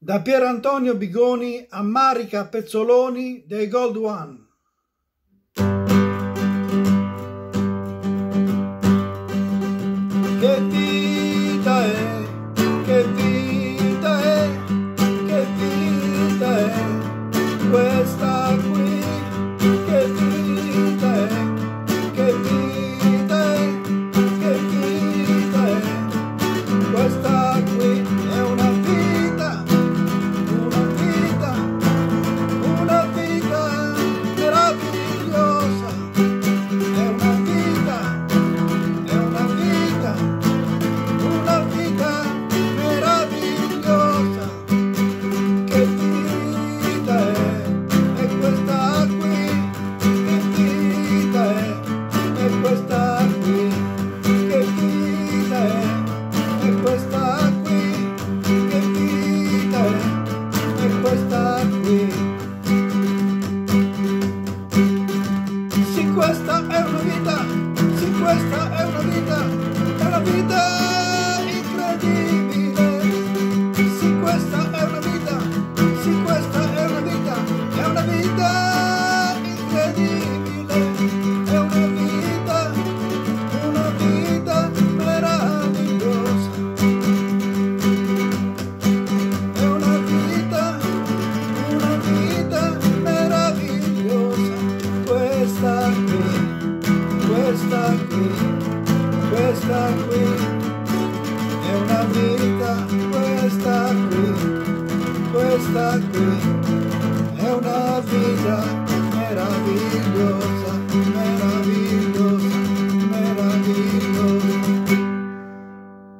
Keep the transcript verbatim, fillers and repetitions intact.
Da Pierantonio Bigoni a Marica Pezzoloni dei Gold One. Che vita è, che vita è, che vita è questa qui, che vita è, che vita è, che vita è questa qui, è una vita, una vita, una vita meravigliosa, è una vita, è una vita, una vita meravigliosa, che vita è, è questa qui, che vita è, è questa qui, che vita è, è questa qui, che vita è, è questa qui. Sì, questa è una vita, sì, questa è una vita, è una vita incredibile. Sì, questa è una vita, sì, questa è una vita, è una vita incredibile. È una vita, una vita meravigliosa. È una vita, una vita meravigliosa. Questa qui, questa qui, questa qui.